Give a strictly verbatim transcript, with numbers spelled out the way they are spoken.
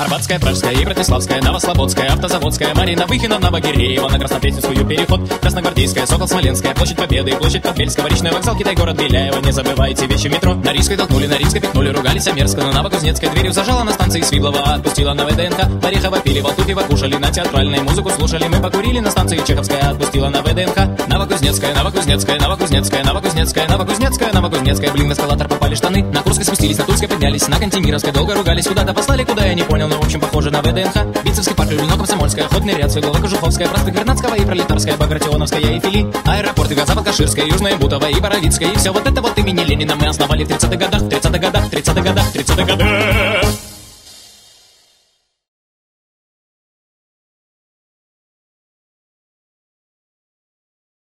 Арбатская, Пражская и Братиславская, Новослободская, Автозаводская, Марина Выхина, Новогиреева, на Краснопресненскую переход, Красногвардейская, Сокол, Смоленская, Площадь Победы, Площадь Подбельского, Речной вокзал, Китай, город Беляева. Не забывайте вещи метро. На Рижской толкнули, на Рижской пикнули, ругались Омерзко, на Новокузнецкой дверью зажала, на станции Свиблова отпустила на ВДНХ. Орехово пили, Валтуфьево кушали, на театральной музыку слушали, мы покурили, на станции Чеховская отпустила на ВДНХ. Новокузнецкая, Новокузнецкая, Новокузнецкая, Новокузнецкая, Новокузнецкая, Новокузнецкая, блин, в эскалатор попали штаны, на Курской спустились, на Тульской поднялись, на Кантемировской долго ругались, куда-то послали, куда я не понял, но в общем похоже на ВДНХ. Битцевский парк, Люблино, Комсомольская, Охотный ряд, Свердлова, Кожуховская, проспект Вернадского и Пролетарская, Багратионовская и Фили, аэропорт Юго-Запад-Каширская, Южная Бутова и Боровицкая, и все вот это вот имени Ленина мы основали в тридцатых годах, в тридцатых годах, в тридцатых годах, в тридцатых годах.